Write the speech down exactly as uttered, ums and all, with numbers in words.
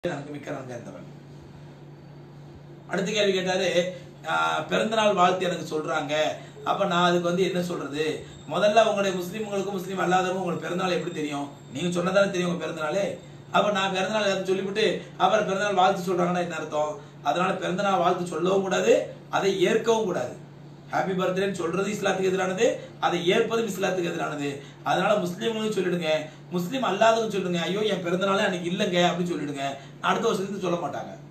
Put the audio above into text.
எனக்கு மிக்க நன்றி இருந்தவன். அடுத்த கேள்வி கேட்டாரு, பிறந்தநாள் வாழ்த்து எனக்கு சொல்றாங்க, அப்ப நான் அதுக்கு வந்து என்ன சொல்றது? முதல்ல உங்களுடைய முஸ்லீம்களுக்கும் முஸ்லீம் அல்லாதவங்க உங்களுக்கு பிறந்தநாள் எப்படி தெரியும்? நீங்க சொன்னதானே தெரியும் உங்க பிறந்தநாளே. அப்ப நான் பிறந்தநாள் ஏதாவது சொல்லிவிட்டு அப்புறம் பிறந்தநாள் வாழ்த்து சொல்றாங்கன்னா என்ன அர்த்தம்? அதனால பிறந்தநாள் வாழ்த்து சொல்லவும் கூடாது, அதை ஏற்கவும் கூடாது. ஹாப்பி பர்த்டேன்னு சொல்றது இஸ்லாத்துக்கு எதிரானது, அதை ஏற்பதும் இஸ்லாத்துக்கு எதிரானது. அதனால முஸ்லீம்களும் சொல்லிடுங்க, முஸ்லீம் அல்லாதவங்க சொல்லுங்க, ஐயோ என் பிறந்தநாளே அன்னைக்கு இல்லைங்க அப்படின்னு சொல்லிடுங்க. அடுத்த வருஷத்துக்கு சொல்ல மாட்டாங்க.